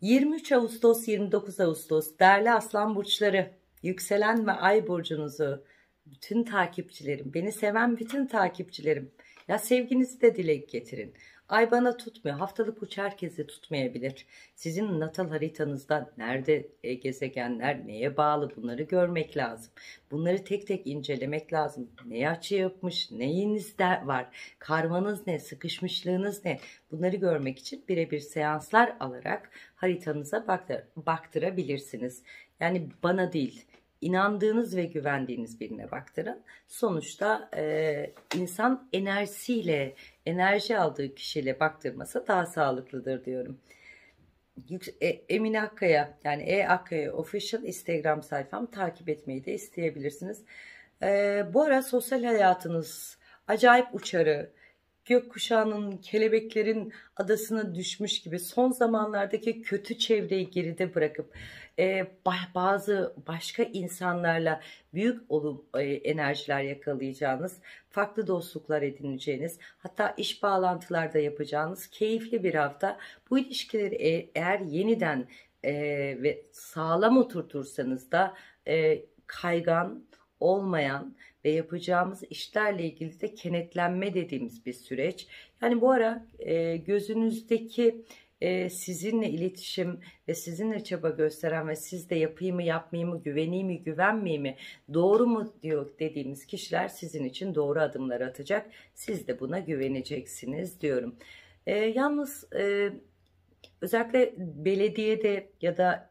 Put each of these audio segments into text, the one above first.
23 Ağustos 29 Ağustos değerli Aslan burçları, yükselen ve ay burcunuzu, bütün takipçilerim, beni seven bütün takipçilerim, ya sevginizi de dile getirin. Ay bana tutmuyor, haftalık burç herkese tutmayabilir. Sizin natal haritanızda nerede gezegenler neye bağlı, bunları görmek lazım. Bunları tek tek incelemek lazım. Neye açı yapmış, neyinizde var, karmanız ne, sıkışmışlığınız ne, bunları görmek için birebir seanslar alarak haritanıza baktırabilirsiniz. Yani bana değil, inandığınız ve güvendiğiniz birine baktırın. Sonuçta insan enerjisiyle, enerji aldığı kişiyle baktırması daha sağlıklıdır diyorum. Emine Akkaya, yani Akkaya Official Instagram sayfam, takip etmeyi de isteyebilirsiniz. Bu ara sosyal hayatınız acayip uçarı, gökkuşağının, kelebeklerin adasına düşmüş gibi son zamanlardaki kötü çevreyi geride bırakıp bazı başka insanlarla büyük enerjiler yakalayacağınız, farklı dostluklar edineceğiniz, hatta iş bağlantılarda yapacağınız keyifli bir hafta. Bu ilişkileri eğer yeniden ve sağlam oturtursanız da kaygan olmayan ve yapacağımız işlerle ilgili de kenetlenme dediğimiz bir süreç. Yani bu ara gözünüzdeki sizinle iletişim ve sizinle çaba gösteren ve sizde yapayım mı yapmayayım mı, güveneyim mi güvenmeyeyim mi, doğru mu diyor dediğimiz kişiler sizin için doğru adımlar atacak. Siz de buna güveneceksiniz diyorum. Yalnız özellikle belediyede ya da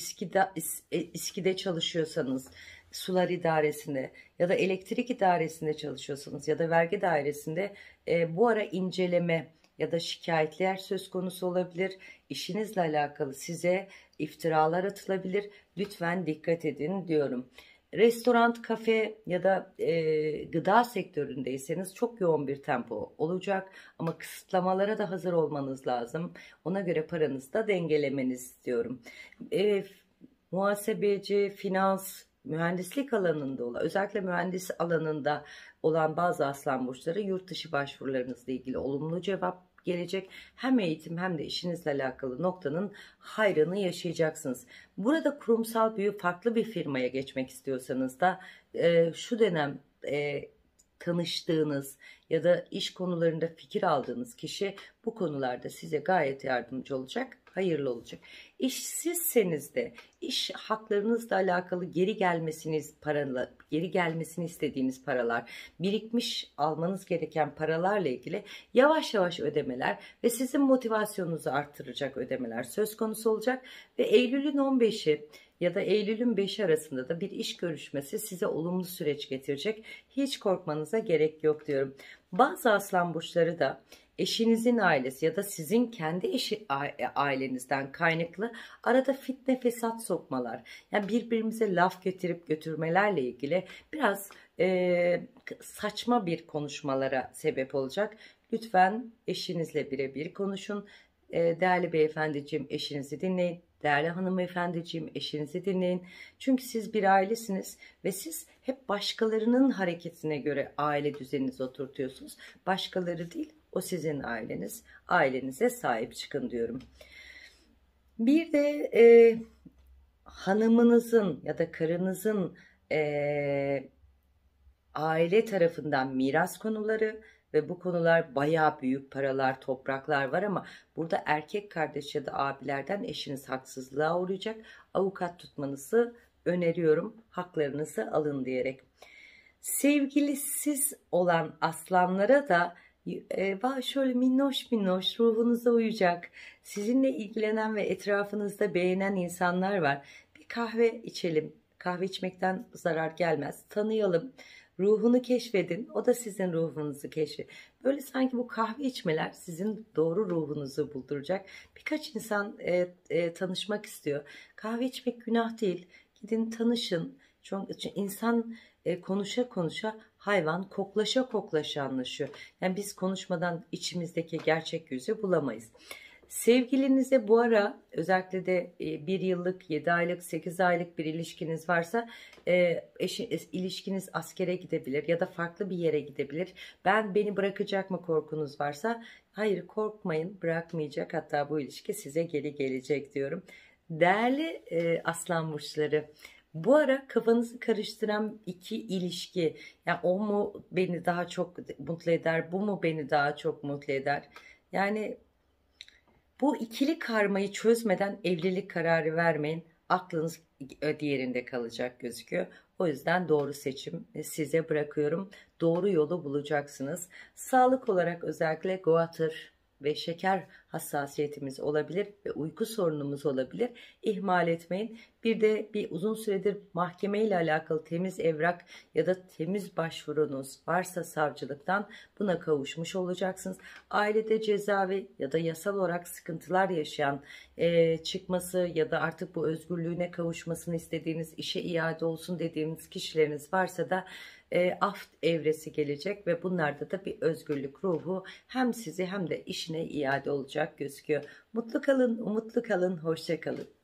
İSKİ'de çalışıyorsanız, sular idaresinde ya da elektrik idaresinde çalışıyorsanız ya da vergi dairesinde bu ara inceleme ya da şikayetler söz konusu olabilir. İşinizle alakalı size iftiralar atılabilir. Lütfen dikkat edin diyorum. Restoran, kafe ya da gıda sektöründeyseniz çok yoğun bir tempo olacak ama kısıtlamalara da hazır olmanız lazım. Ona göre paranızı da dengelemeniz istiyorum. Muhasebeci, finans, mühendislik alanında olan, özellikle mühendis alanında olan bazı aslan burçları yurt dışı başvurularınızla ilgili olumlu cevap gelecek. Hem eğitim hem de işinizle alakalı noktanın hayrını yaşayacaksınız. Burada kurumsal farklı bir firmaya geçmek istiyorsanız da şu dönem tanıştığınız ya da iş konularında fikir aldığınız kişi bu konularda size gayet yardımcı olacak, hayırlı olacak. İşsizseniz de iş haklarınızla alakalı geri gelmesini istediğiniz paralar, birikmiş almanız gereken paralarla ilgili yavaş yavaş ödemeler ve sizin motivasyonunuzu arttıracak ödemeler söz konusu olacak ve Eylül'ün 15'i ya da Eylül'ün 5'i arasında da bir iş görüşmesi size olumlu süreç getirecek. Hiç korkmanıza gerek yok diyorum. Bazı aslan burçları da eşinizin ailesi ya da sizin kendi ailenizden kaynaklı arada fitne fesat sokmalar, yani birbirimize laf getirip götürmelerle ilgili biraz saçma bir konuşmalara sebep olacak. Lütfen eşinizle birebir konuşun. Değerli beyefendiciğim, eşinizi dinleyin. Değerli hanımefendiciğim, eşinizi dinleyin. Çünkü siz bir ailesiniz ve siz hep başkalarının hareketine göre aile düzeninizi oturtuyorsunuz. Başkaları değil, o sizin aileniz. Ailenize sahip çıkın diyorum. Bir de hanımınızın ya da karınızın aile tarafından miras konuları ve bu konular bayağı büyük paralar, topraklar var ama burada erkek kardeş ya da abilerden eşiniz haksızlığa uğrayacak. Avukat tutmanızı öneriyorum. Haklarınızı alın diyerek. Sevgilisiz olan aslanlara da şöyle minnoş minnoş ruhunuza uyacak, sizinle ilgilenen ve etrafınızda beğenen insanlar var. Bir kahve içelim. Kahve içmekten zarar gelmez. Tanıyalım. Ruhunu keşfedin. O da sizin ruhunuzu keşfedin. Böyle sanki bu kahve içmeler sizin doğru ruhunuzu bulduracak. Birkaç insan tanışmak istiyor. Kahve içmek günah değil. Gidin tanışın. Çünkü insan konuşa konuşa, hayvan koklaşa koklaşa anlaşıyor. Yani biz konuşmadan içimizdeki gerçek yüzü bulamayız. Sevgilinize bu ara özellikle de 1 yıllık, 7 aylık, 8 aylık bir ilişkiniz varsa ilişkiniz askere gidebilir ya da farklı bir yere gidebilir. Beni bırakacak mı korkunuz varsa hayır, korkmayın, bırakmayacak, hatta bu ilişki size geri gelecek diyorum. Değerli aslan burçları, bu ara kafanızı karıştıran iki ilişki, yani o mu beni daha çok mutlu eder, bu mu beni daha çok mutlu eder? Yani bu ikili karmayı çözmeden evlilik kararı vermeyin. Aklınız diğerinde kalacak gözüküyor. O yüzden doğru seçim size bırakıyorum. Doğru yolu bulacaksınız. Sağlık olarak özellikle guatr ve şeker hassasiyetimiz olabilir ve uyku sorunumuz olabilir. İhmal etmeyin. Bir de bir uzun süredir mahkeme ile alakalı temiz evrak ya da temiz başvurunuz varsa savcılıktan buna kavuşmuş olacaksınız. Ailede cezaevi ya da yasal olarak sıkıntılar yaşayan çıkması ya da artık bu özgürlüğüne kavuşmasını istediğiniz, işe iade olsun dediğiniz kişileriniz varsa da af evresi gelecek ve bunlarda da bir özgürlük ruhu hem sizi hem de işine iade olacak gözüküyor. Mutlu kalın, umutlu kalın, hoşça kalın.